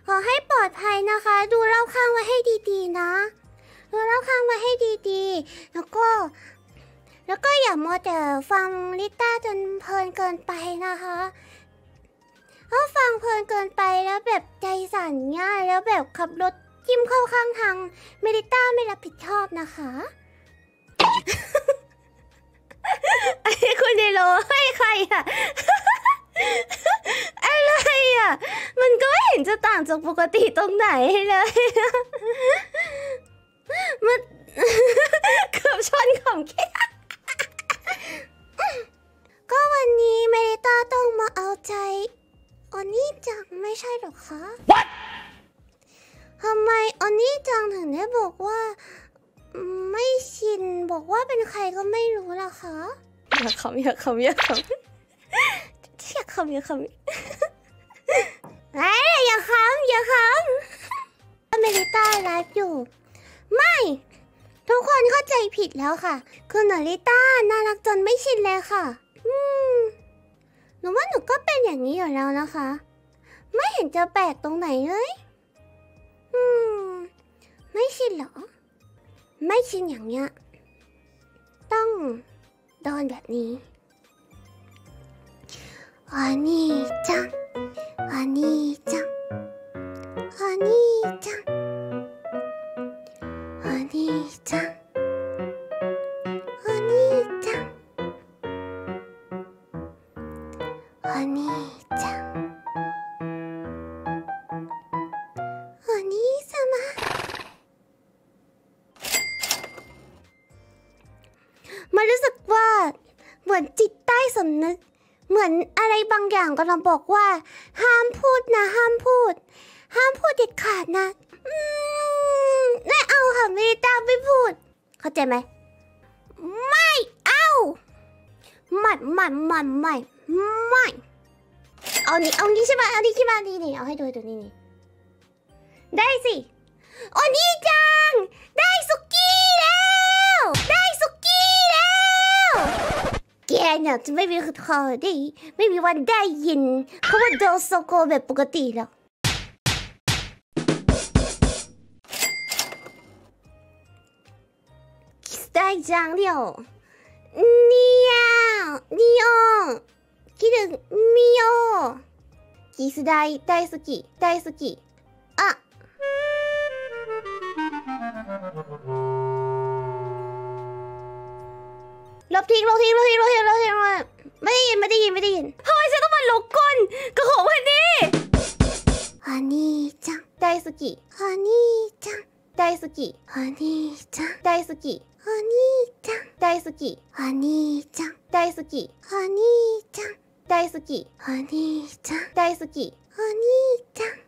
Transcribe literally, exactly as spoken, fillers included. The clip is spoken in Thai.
ขอให้ปลอดภัยนะคะดูรอบข้างไว้ให้ดีๆนะดูรอบข้างไว้ให้ดีๆแล้วก็แล้วก็อย่ามัวแต่ฟังลิต้าจนเพลินเกินไปนะคะถ้าฟังเพลินเกินไปแล้วแบบใจสั่นง่ายแล้วแบบขับรถจิ้มเข้าข้างทางเมลิต้าไม่รับผิดชอบนะคะไอ้คุณเดโลให้ใครอะอะไรอะมันก็ไม่เห็นจะต่างจากปกติตรงไหนเลยมันเกือบชนของแค่ก็วันนี้เมลิต้าต้องมาเอาใจออนนี่จังไม่ใช่หรอคะ What? ทำไมออนนี่จังถึงได้บอกว่าไม่ชินบอกว่าเป็นใครก็ไม่รู้ล่ะคะอยากคำอยากคำอยากคำอยากคำอยากคำไอ้อย่าคำอย่าคำเมลิต้าไลฟ์อยู่ไม่ทุกคนเข้าใจผิดแล้วค่ะคือเมลิต้าน่ารักจนไม่ชินเลยค่ะอืมหนูว่าหนูก็เป็นอย่างนี้อยู่แล้วนะคะไม่เห็นจะแปลกตรงไหนเลยอืมไม่ชินเหรอไม่ชินอย่างเงี้ยต้องโดนแบบนี้อันนี้จังอันนี้จังอันนี้จังอันนี้จังอันนี้จังอันนี้จังอันนี้สมามันรู้สึกว่าเหมือนจิตใต้สำนึกเหมือนอะไรบางอย่างกำลังบอกว่าห้ามพูดนะห้ามพูดห้ามพูดเด็ดขาดนะอืมไม่เอาค่ะไม่ได้ไม่พูดเข้าใจไหมไม่เอาไม่ไม่ไม่ไม่ไม่เอานี่เอานี่ใช่ไหมเอานี่ใช่ไหมนี่นี่เอาให้ดูดูนี่นี่ได้สิโอ้นี่จังได้สุกี้แล้วได้สุกี้แล้วแกเนี่ยจะไม่มีคอได้ไม่มีวันได้ยินเพราะว่าโดนโซโกแบบปกติแล้วคิดได้จังเดียวเนี่ยเนี่ยคิดถึงมิโอคิดได้ได้สุกี้ได้สุกี้อะลบทิ้งลบทิ้งลบทิ้งลบทิ้งลบทิ้งไม่ได้ยินไม่ได้ยินไม่ได้ยินทำไมฉันต้องมาลบก้นกับของพันนี่ฮันนี่จังไดสุกิฮันนี่จังไดสุกิฮันนี่จังไดสุกิฮันนี่จังไดสุกิฮันนี่จังไดสุกิฮันนี่จังไดสุกิฮันนี่จังไดสุกิฮันนี่จัง